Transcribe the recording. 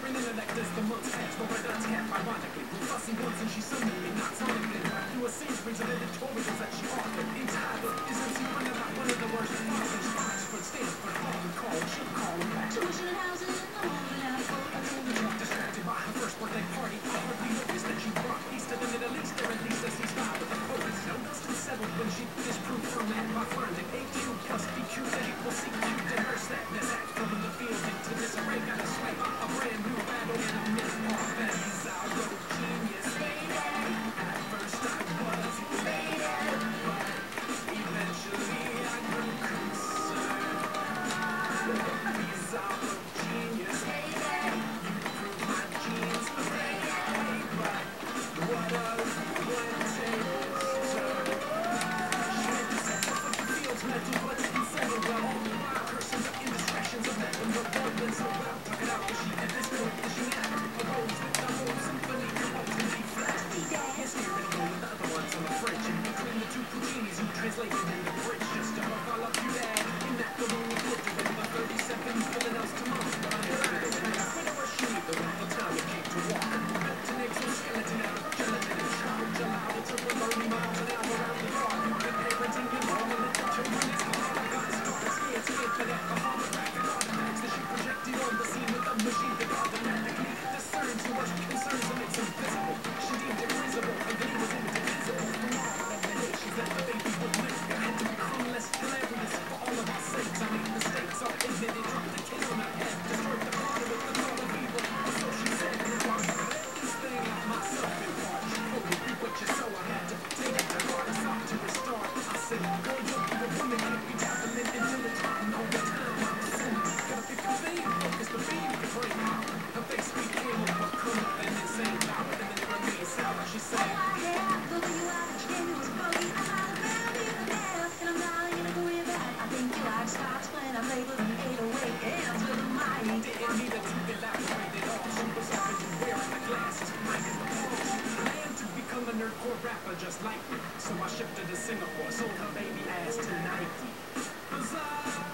An intellect as the months pass, for her nuts cap ironically. Fussy once and she suddenly not sonically. Through a series of editorials that she authored. Entitled, Isn't she running out one of the worst fathers? Oxford, Stanford, Harvard, called, she'll call him back. Tuition and housing, I'm moving out for a tool. Distracted by her first birthday party, I hardly noticed that she brought peace to the Middle East, or at least as he styled with the poets. No dust and settled when she disproved her math by finding AQ plus BQ that equals CQ. Diverse sadness act from the field into disarray. Got a swipe, a brand new battle and a myth. Bizarro genius, baby. At first I was elated, but eventually I grew concerned. Bizarro genius, baby. You proved my genes array, but what of when tables turn? She had to set up with the fields, mental but didn't settle well. All the wild curses of indiscretions of that and the world so well. Tuck it out, was she at this point? Is she not? A rose with the whole symphony, ultimately flat. Yes, here and go with the other ones on the fridge. And between the two Puccinis who translated in the bridge. Just to hook all up you dad. In that the room was put away by 30 seconds. Nothing else to mom. But I decided to win. Whenever she knew the right time it came to walk. Built an exoskeleton out of gelatin and charge. Allowed it to run 30 miles an hour around the yard. You've been parenting your normal and children is hard. I got started scared for that. The holographic artifacts that she projected on the scene with a machine that automatically discerns who was concerns and makes them visible. She deemed it reasonable, and then he was indivisible. From all of the nations that the baby would live. Had to become less hilarious for all of our sakes. I made mistakes, I'll admit it. Dropped the kiss on her head, destroyed the body with the thought of evil. Or so she said, and while I read this thing out myself in part, she quoted me what you so I had to take it to heart. I sought to restore. I said, girl, you'll be a woman, can't be dabbling in dilettante all the time. I'm assuming, gotta pick a thing, focus the beam, you break out. Her face became overcome with an insane power, and then it remained sour. She said, didn't need her to elaborate at all. She was already wearing the glasses, mic in the palm. She planned to become a nerdcore rapper just like me. So I shipped her to Singapore, sold her baby ass to Nike. Bizarro.